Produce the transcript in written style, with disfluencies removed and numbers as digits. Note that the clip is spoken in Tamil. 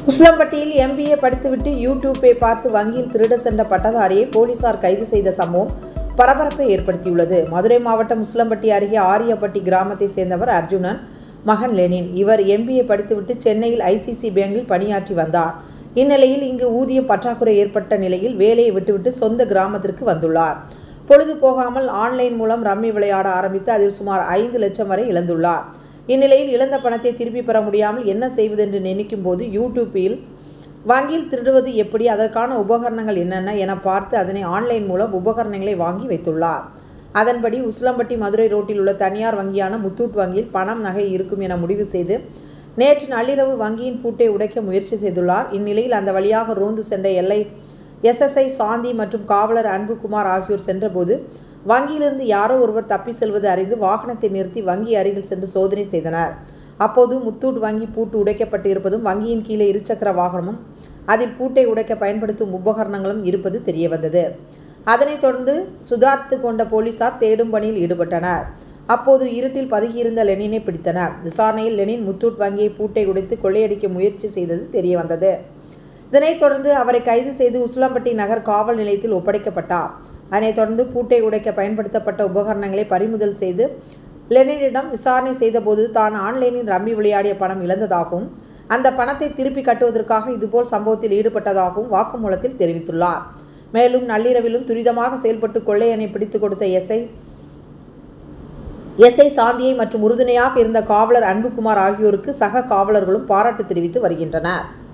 உசிலம்பட்டியில் MBA படித்துவிட்டு யூடியூப்பை பார்த்து வங்கியில் திருட சென்ற பட்டதாரியை போலீசார் கைது செய்த சம்பவம் பரபரப்பை ஏற்படுத்தியுள்ளது. மதுரை மாவட்டம் உசிலம்பட்டி அருகே ஆரியப்பட்டி கிராமத்தை சேர்ந்தவர் அர்ஜுனன் மகன் லெனின். இவர் MBA படித்துவிட்டு சென்னையில் ICC பேங்கில் பணியாற்றி வந்தார். இந்நிலையில் இங்கு ஊதிய பற்றாக்குறை ஏற்பட்ட நிலையில் வேலையை விட்டுவிட்டு சொந்த கிராமத்திற்கு வந்துள்ளார். பொழுது போகாமல் ஆன்லைன் மூலம் ரம்மி விளையாட ஆரம்பித்து அதில் சுமார் 5 லட்சம் வரை இழந்துள்ளார். இந்நிலையில் இழந்த பணத்தை திருப்பி பெற முடியாமல் என்ன செய்வதென்று நினைக்கும் போது யூடியூப்பில் வங்கியில் திருடுவது எப்படி, அதற்கான உபகரணங்கள் என்னென்ன என பார்த்து அதனை ஆன்லைன் மூலம் உபகரணங்களை வாங்கி வைத்துள்ளார். அதன்படி உசிலம்பட்டி மதுரை ரோட்டில் உள்ள தனியார் வங்கியான முத்தூட் வங்கியில் பணம் நகை இருக்கும் என முடிவு செய்து நேற்று நள்ளிரவு வங்கியின் பூட்டை உடைக்க முயற்சி செய்துள்ளார். இந்நிலையில் அந்த வழியாக ரோந்து சென்ற SSI சாந்தி மற்றும் காவலர் அன்புகுமார் ஆகியோர் சென்றபோது வங்கியிலிருந்து யாரோ ஒருவர் தப்பி செல்வது அறிந்து வாகனத்தை நிறுத்தி வங்கி அருகில் சென்று சோதனை செய்தனர். அப்போது முத்தூட் வங்கி பூட்டு உடைக்கப்பட்டு இருப்பதும் வங்கியின் கீழே இருசக்கர வாகனமும் அதில் பூட்டை உடைக்க பயன்படுத்தும் உபகரணங்களும் இருப்பது தெரியவந்தது. அதனைத் தொடர்ந்து சுதாரித்து கொண்ட போலீசார் தேடும் பணியில் ஈடுபட்டனர். அப்போது இருட்டில் பதுகியிருந்த லெனினை பிடித்தனர். விசாரணையில் லெனின் முத்தூட் வங்கியை பூட்டை உடைத்து கொள்ளையடிக்க முயற்சி செய்தது தெரியவந்தது. இதனைத் தொடர்ந்து அவரை கைது செய்து உசிலம்பட்டி நகர் காவல் நிலையத்தில் ஒப்படைக்கப்பட்டார். அதனைத் தொடர்ந்து பூட்டை உடைக்க பயன்படுத்தப்பட்ட உபகரணங்களை பறிமுதல் செய்து லெனினிடம் விசாரணை செய்தபோது தான் ஆன்லைனில் ரம்மி விளையாடிய பணம் இழந்ததாகவும் அந்த பணத்தை திருப்பி கட்டுவதற்காக இதுபோல் சம்பவத்தில் ஈடுபட்டதாகவும் வாக்குமூலத்தில் தெரிவித்துள்ளார். மேலும் நள்ளிரவிலும் துரிதமாக செயல்பட்டு கொள்ளையனை பிடித்துக் கொடுத்த SI சாந்தியை மற்றும் உறுதுணையாக இருந்த காவலர் அன்புகுமார் ஆகியோருக்கு சக காவலர்களும் பாராட்டு தெரிவித்து வருகின்றனர்.